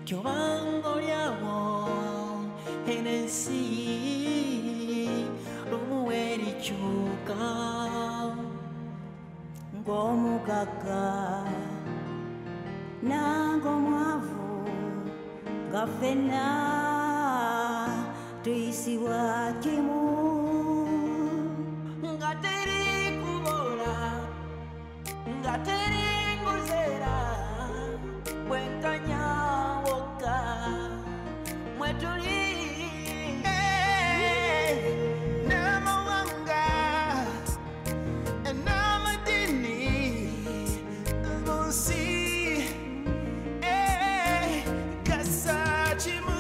Kyobango lyawo enensi lumuwe likyuka ng'omugagga nang'omwavu nga ffenna tuyisibwa kimu nga teri kubola nga teri nguzeera bwenkanya wokka mwe tuli n'amawanga n'amadini munsi gasa kimu